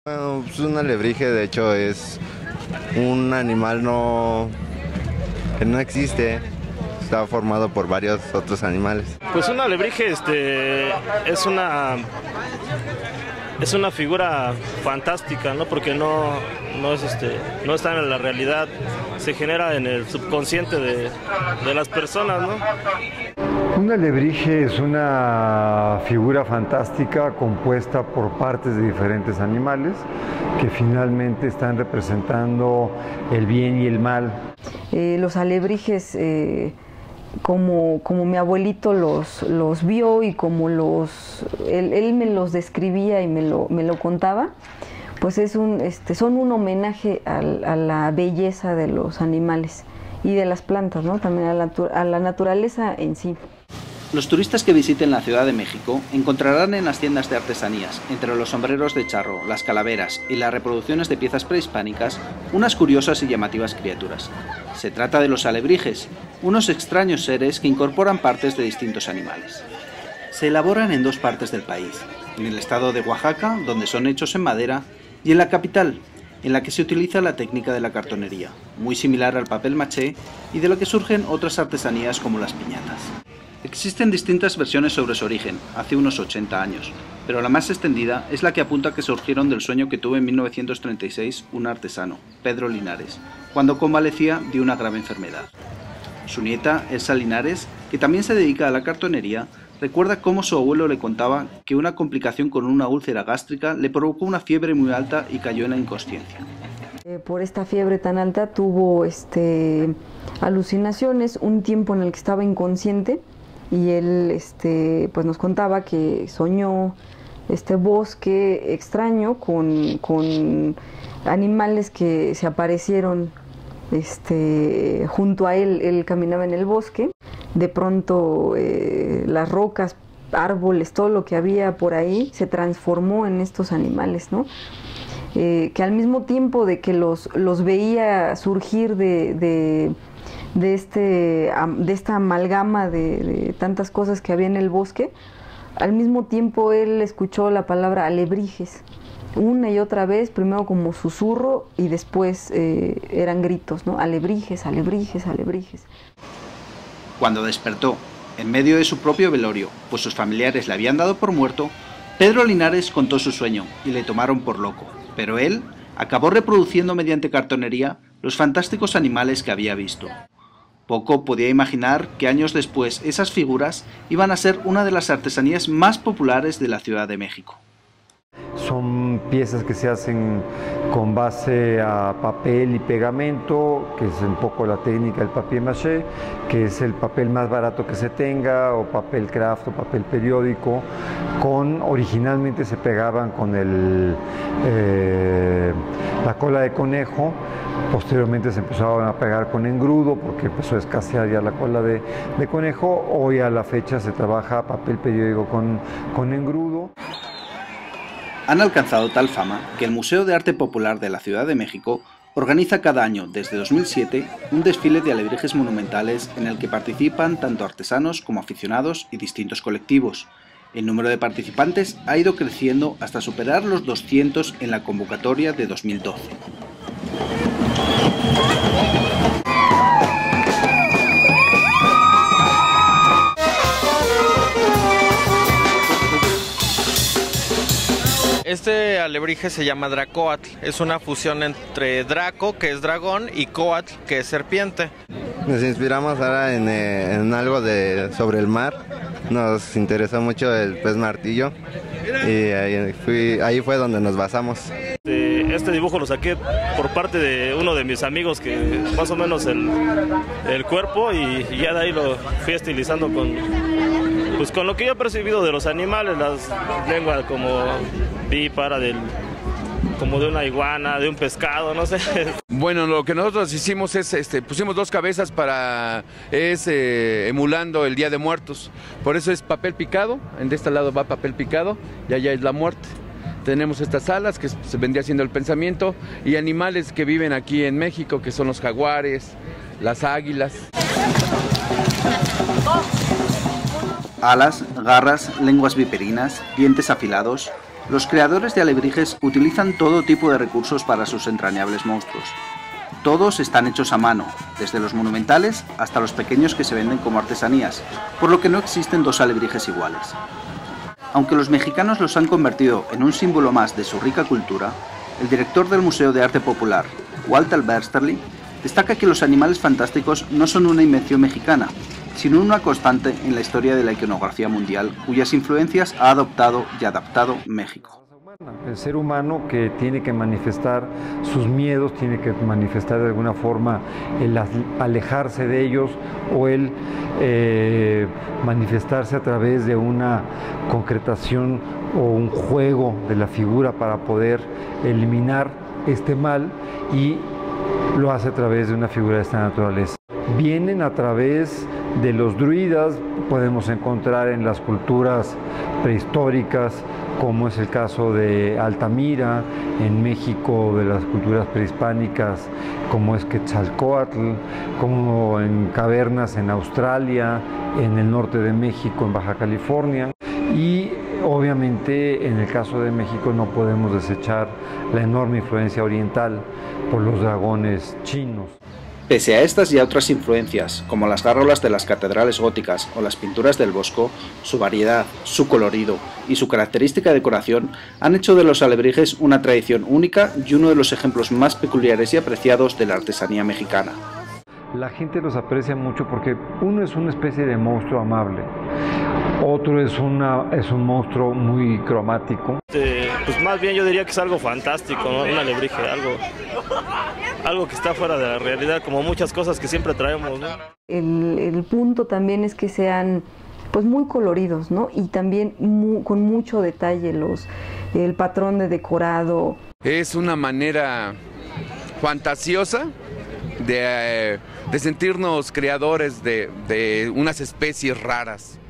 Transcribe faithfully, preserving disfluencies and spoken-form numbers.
Bueno, pues un alebrije de hecho es un animal no que no existe, está formado por varios otros animales. Pues un alebrije este, es una es una figura fantástica, ¿no? Porque no, no, es este, no está en la realidad, se genera en el subconsciente de, de las personas, ¿no? Un alebrije es una figura fantástica compuesta por partes de diferentes animales que finalmente están representando el bien y el mal. Eh, los alebrijes, eh, como, como mi abuelito los, los vio y como los, él, él me los describía y me lo, me lo contaba, pues es un, este, son un homenaje a, a la belleza de los animales y de las plantas, ¿no? También a la, a la naturaleza en sí. Los turistas que visiten la Ciudad de México encontrarán en las tiendas de artesanías, entre los sombreros de charro, las calaveras y las reproducciones de piezas prehispánicas, unas curiosas y llamativas criaturas. Se trata de los alebrijes, unos extraños seres que incorporan partes de distintos animales. Se elaboran en dos partes del país, en el estado de Oaxaca, donde son hechos en madera, y en la capital, en la que se utiliza la técnica de la cartonería, muy similar al papel maché, y de la que surgen otras artesanías como las piñatas. Existen distintas versiones sobre su origen, hace unos ochenta años, pero la más extendida es la que apunta que surgieron del sueño que tuvo en mil novecientos treinta y seis un artesano, Pedro Linares, cuando convalecía de una grave enfermedad. Su nieta, Elsa Linares, que también se dedica a la cartonería, recuerda cómo su abuelo le contaba que una complicación con una úlcera gástrica le provocó una fiebre muy alta y cayó en la inconsciencia. Por esta fiebre tan alta tuvo este, alucinaciones, un tiempo en el que estaba inconsciente, y él este, pues nos contaba que soñó este bosque extraño con, con animales que se aparecieron este, junto a él. Él caminaba en el bosque, de pronto eh, las rocas, árboles, todo lo que había por ahí se transformó en estos animales, ¿no? Eh, que al mismo tiempo de que los, los veía surgir de, de De, este, de esta amalgama de, de tantas cosas que había en el bosque, al mismo tiempo él escuchó la palabra alebrijes, una y otra vez, primero como susurro y después eh, eran gritos, ¿no? Alebrijes, alebrijes, alebrijes. Cuando despertó, en medio de su propio velorio, pues sus familiares le habían dado por muerto, Pedro Linares contó su sueño y le tomaron por loco, pero él acabó reproduciendo mediante cartonería los fantásticos animales que había visto. Poco podía imaginar que años después esas figuras iban a ser una de las artesanías más populares de la Ciudad de México. Son piezas que se hacen con base a papel y pegamento, que es un poco la técnica del papier mâché, que es el papel más barato que se tenga, o papel craft o papel periódico, con originalmente se pegaban con el, eh, la cola de conejo. Posteriormente se empezaron a pegar con engrudo porque empezó a escasear ya la cola de, de conejo. Hoy a la fecha se trabaja papel periódico con, con engrudo. Han alcanzado tal fama que el Museo de Arte Popular de la Ciudad de México organiza cada año, desde dos mil siete, un desfile de alebrijes monumentales en el que participan tanto artesanos como aficionados y distintos colectivos. El número de participantes ha ido creciendo hasta superar los doscientos en la convocatoria de dos mil doce. Este alebrije se llama Dracoatl, es una fusión entre Draco, que es dragón, y Coatl, que es serpiente. Nos inspiramos ahora en, eh, en algo de sobre el mar, nos interesó mucho el pez martillo y ahí, fui, ahí fue donde nos basamos. Este dibujo lo saqué por parte de uno de mis amigos, que más o menos el, el cuerpo, y, y ya de ahí lo fui estilizando con, pues con lo que yo he percibido de los animales, las lenguas como bípara, del, como de una iguana, de un pescado, no sé. Bueno, lo que nosotros hicimos es, este, pusimos dos cabezas para, es eh, emulando el Día de Muertos. Por eso es papel picado, de este lado va papel picado y allá es la muerte. Tenemos estas alas que se vendría siendo el pensamiento y animales que viven aquí en México, que son los jaguares, las águilas. Alas, garras, lenguas viperinas, dientes afilados, Los creadores de alebrijes utilizan todo tipo de recursos para sus entrañables monstruos. Todos están hechos a mano, desde los monumentales hasta los pequeños que se venden como artesanías, por lo que no existen dos alebrijes iguales. Aunque los mexicanos los han convertido en un símbolo más de su rica cultura, el director del Museo de Arte Popular, Walter Bersterli, destaca que los animales fantásticos no son una invención mexicana, sino una constante en la historia de la iconografía mundial, cuyas influencias ha adoptado y adaptado México. El ser humano que tiene que manifestar sus miedos, tiene que manifestar de alguna forma el alejarse de ellos o el eh, manifestarse a través de una concretación o un juego de la figura para poder eliminar este mal, y lo hace a través de una figura de esta naturaleza. Vienen a través de los druidas, podemos encontrar en las culturas prehistóricas, como es el caso de Altamira, en México de las culturas prehispánicas, como es Quetzalcóatl, como en cavernas en Australia, en el norte de México, en Baja California, y obviamente en el caso de México no podemos desechar la enorme influencia oriental por los dragones chinos. Pese a estas y a otras influencias, como las gárgolas de las catedrales góticas o las pinturas del Bosco, su variedad, su colorido y su característica decoración han hecho de los alebrijes una tradición única y uno de los ejemplos más peculiares y apreciados de la artesanía mexicana. La gente los aprecia mucho porque uno es una especie de monstruo amable, otro es, una, es un monstruo muy cromático. Eh, pues más bien yo diría que es algo fantástico, ¿no? Un alebrije, algo, algo que está fuera de la realidad, como muchas cosas que siempre traemos, ¿no? El, el punto también es que sean pues muy coloridos, ¿no? Y también mu con mucho detalle, los, el patrón de decorado. Es una manera fantasiosa de, de sentirnos creadores de, de unas especies raras.